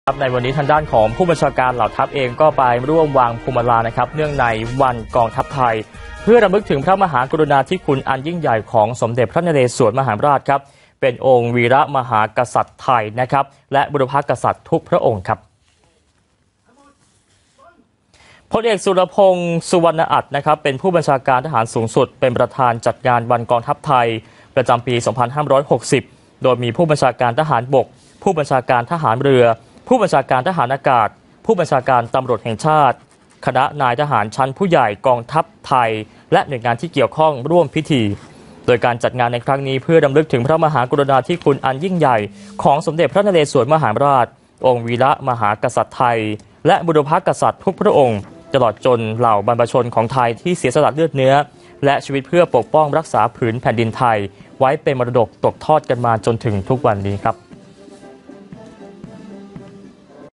ในวันนี้ทางด้านของผู้บัญชาการเหล่าทัพเองก็ไปร่วมวางพวงมาลานะครับเนื่องในวันกองทัพไทยเพื่อรำลึกถึงพระมหากรุณาธิคุณอันยิ่งใหญ่ของสมเด็จพระนเรศวรมหาราชครับเป็นองค์วีรมหากษัตริย์ไทยนะครับและบุรพกษัตริย์ทุกพระองค์ครับพลเอกสุรพงศ์สุวรรณอัฏนะครับเป็นผู้บัญชาการทหารสูงสุดเป็นประธานจัดงานวันกองทัพไทยประจำปี 2560 โดยมีผู้บัญชาการทหารบกผู้บัญชาการทหารเรือผู้บัญชาการทหารอากาศผู้บัญชาการตำรวจแห่งชาติคณะนายทหารชั้นผู้ใหญ่กองทัพไทยและหน่วยงานที่เกี่ยวข้องร่วมพิธีโดยการจัดงานในครั้งนี้เพื่อรำลึกถึงพระมหากรุณาธิคุณอันยิ่งใหญ่ของสมเด็จพระนเรศวรมหาราชองค์วีรมหากษัตริย์ไทยและบุรพกษัตริย์ทุกพระองค์ตลอดจนเหล่าบรรพชนของไทยที่เสียสละเลือดเนื้อและชีวิตเพื่อปกป้องรักษาผืนแผ่นดินไทยไว้เป็นมรดกตกทอดกันมาจนถึงทุกวันนี้ครับ